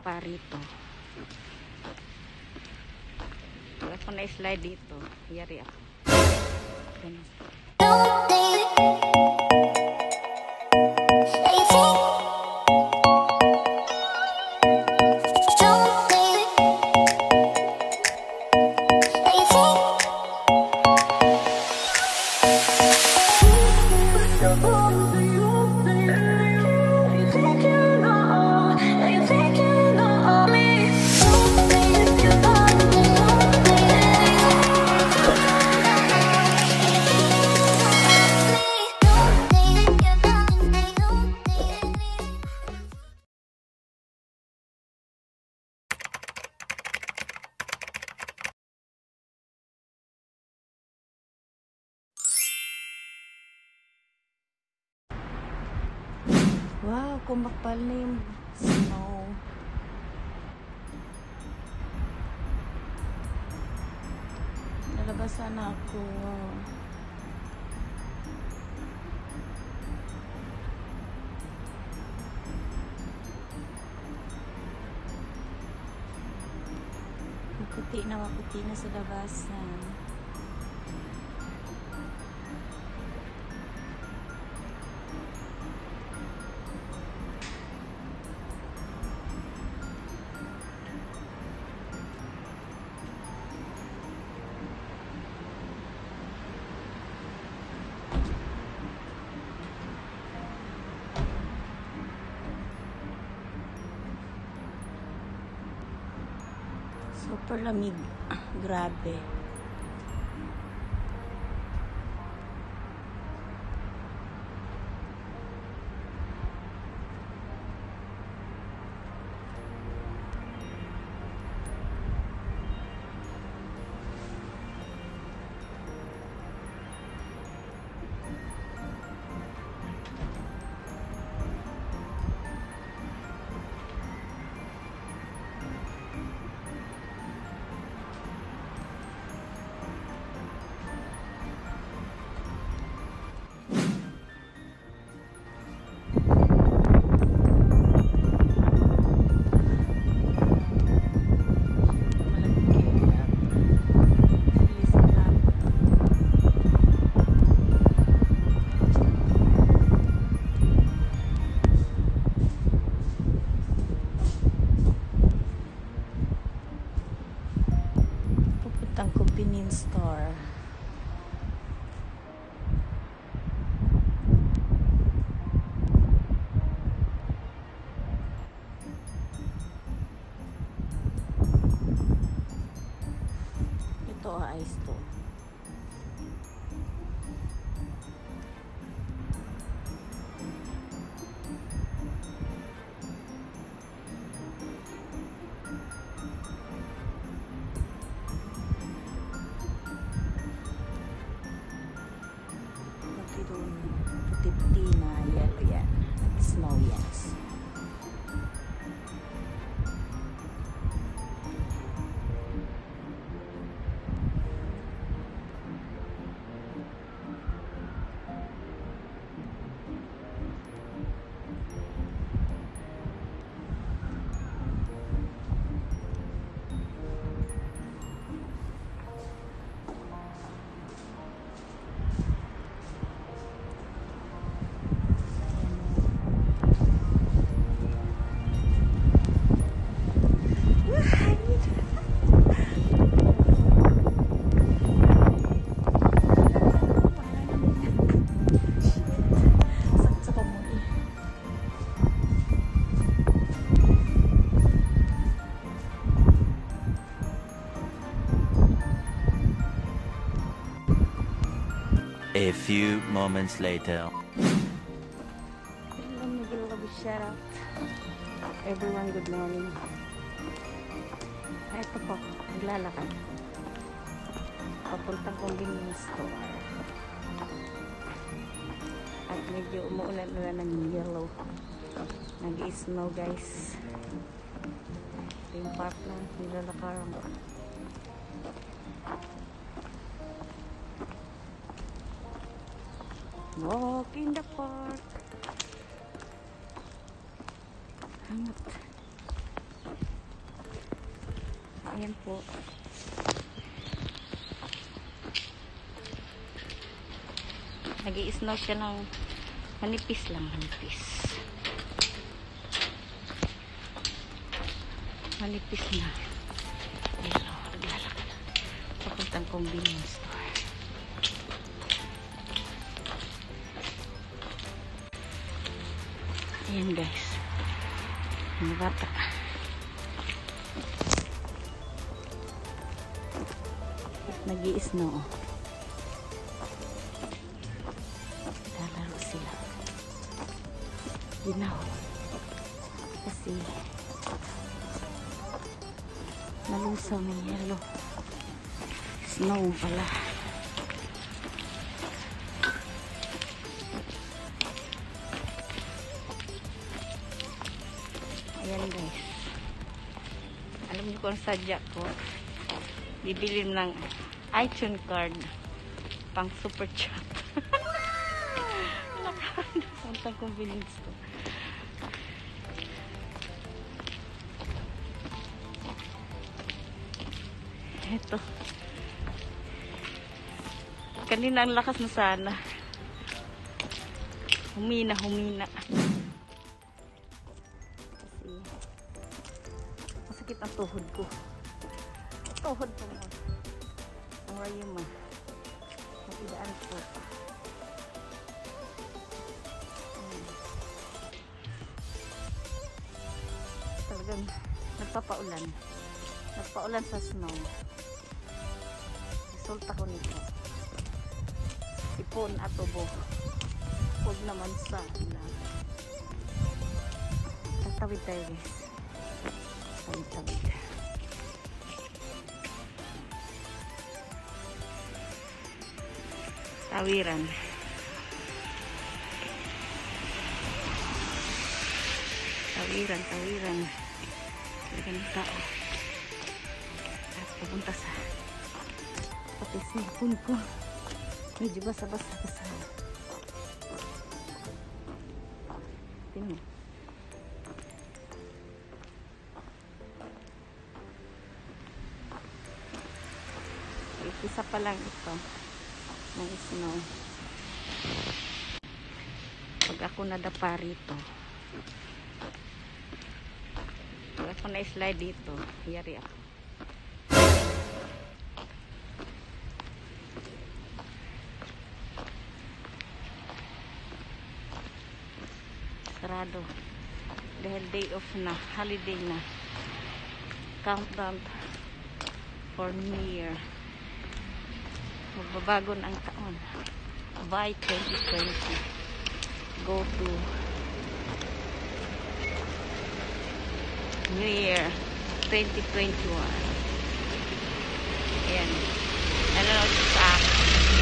pa rito. Wala ko na-slide dito. Yari ako. Ganun. Wow, kumakpal na yung snow. Nalabasan na ako. Maputi na sa labasan. Super lamig. Grabe. Convenience store. Ito ice to. Puti-puti na yellow yan. Snow yan. A few moments later. Shout out everyone, good morning. Ito po, naglalakad papuntang convenience store at medyo umuulan na ng yellow, nag-snow guys. Ito yung park na nilalakaran ko. Walk in the park. Hangat. Ayan po. Nag-i-snow siya ng manipis lang, manipis. Manipis na. Ayan o, naglalakad. Papuntang convenience store. Ayan guys. Mga bata. Nag-i-snow. Lalaro sila. Ginaw. Kasi nalusaw ng yelo. Snow pala. Ayan guys. Alam niyo kung sadya ko. Bibili ng iTunes card pang super chat. Puntang convenience ko. Ito. Kanina ang lakas na sana. Humina. Kasi masakit ang tuhod ko. Tuhod po mo. Ang rayuma. Matidaan po. Talagang nagpapaulan. Nagpaulan sa snow. Resulta ko nito. Ipon at tubo. Huwag naman sa ilang. Tatawid tayo guys. Tawid. Tawiran. Talagang tao. At pupunta sa pati cellphone ko. Medyo basa-basa. Tingnan. Isa pa lang ito. Ng snow. Pag ako nadapa rito, pag ako na-slide dito, yari ako. Sarado. Dahil day off na, holiday na. Countdown for New Year. Magbabago na ang taon. By 2020. Go to New Year 2021. Ayan. Ano na sa akin.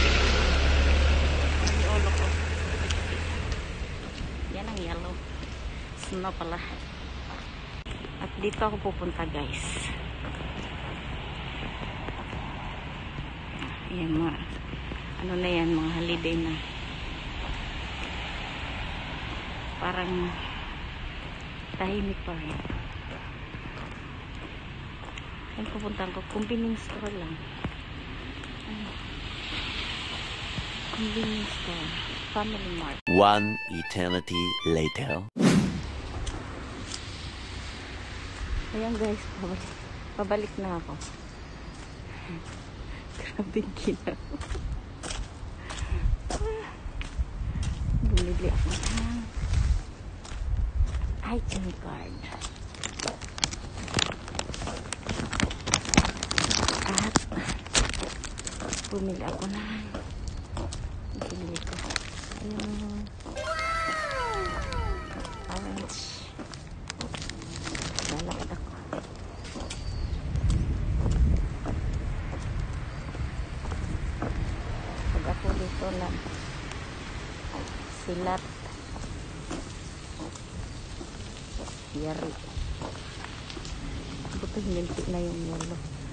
Ang ulo ko. Yan ang yellow. Snow pala. At dito ako pupunta guys. Ayan mga, ano na yan, mga holiday na. Parang tahimik pa rin. Ayan pupuntahan ko, convenience store lang. Convenience store, Family Mart. One eternity later. Ayan guys, pabalik na ako. Grabing ginaw. Bumili ako ng iTunes card. At bumili ako ng binili ko yung orange. Lalakad ako. Pag ako dito na silat yari buto hinilti na yung yelo,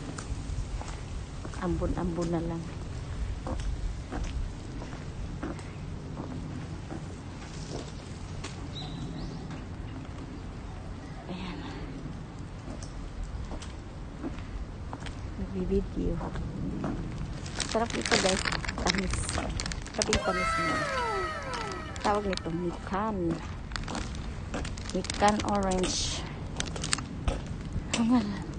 ambon-ambon na lang. Ayan. Bibidyo. Sarap ito guys. Tamis. Kaping tamis mo. Tawag nito mikan. Mikan orange. Hangal.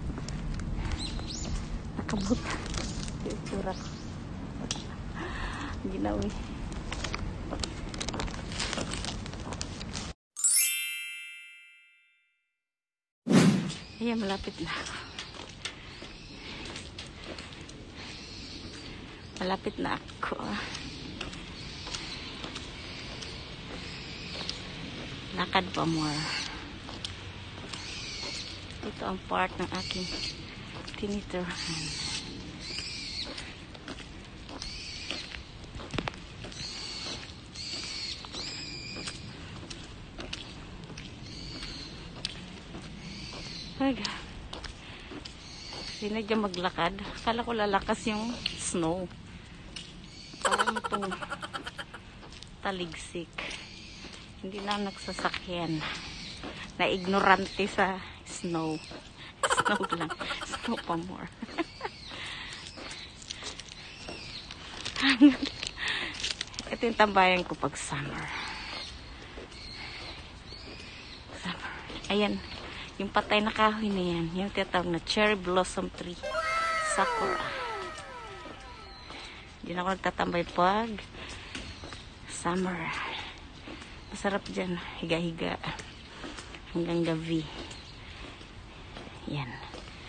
Nakabuta. Yung tsura ko. Ginawi. Ayan, malapit na ako. Malapit na ako. Lakad pa more. Ito ang part ng aking tinitirahan. Ay, sinadya maglakad. Akala ko lalakas yung snow. Parang itong taligsik. Hindi na nagsasakyan. Na ignorante sa snow. Snow lang. Snow pa more. Ito yung tambayan ko pag summer. Summer. Ayan. Yung patay na kahoy na yan. Yung tinatawag na cherry blossom tree. Sakura. Diyan ako nagtatambay pag summer. Masarap dyan. Higa-higa. Hanggang gabi. Yan.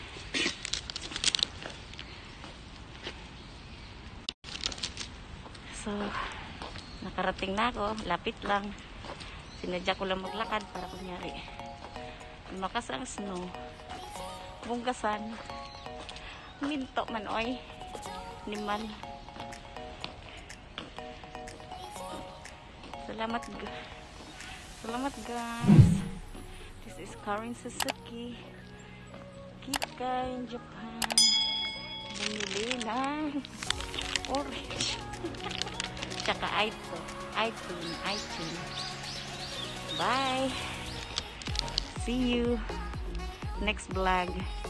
So, nakarating na ako. Lapit lang. Sinadya ko lang maglakad para kunyari lumakas ang snow. Bunggasan. Minto man oy. Niman. Salamat guys. This is Karin Suzuki. Kika in Japan. Bumili ng orange. Tsaka iTunes. Bye. See you next vlog.